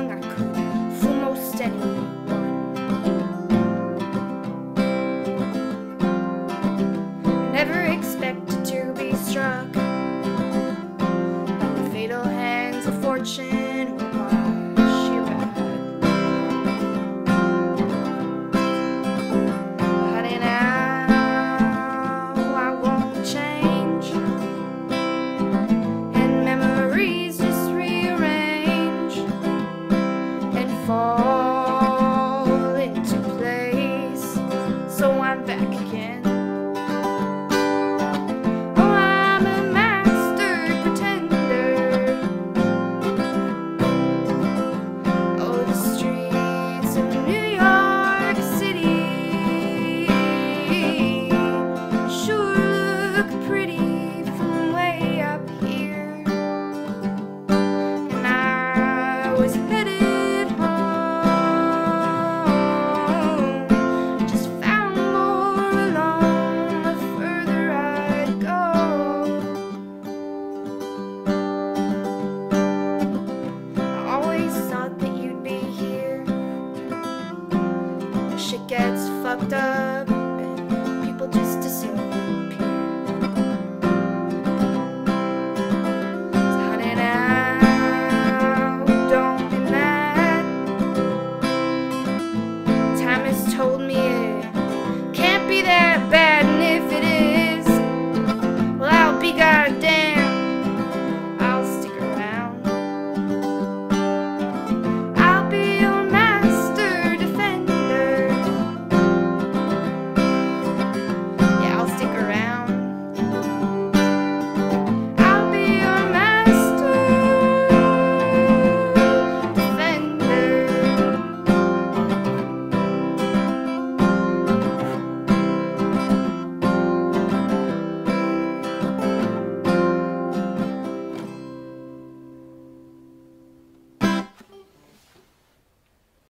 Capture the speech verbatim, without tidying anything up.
young, I could fool most anyone. Never expected to be struck by the fatal hands of fortune or by sheer bad. Honey, now I won't change, and memories just rearrange and fall into place. So I'm back again. Was headed home, just found more alone the further I'd go. I always thought that you'd be here. Shit gets fucked up.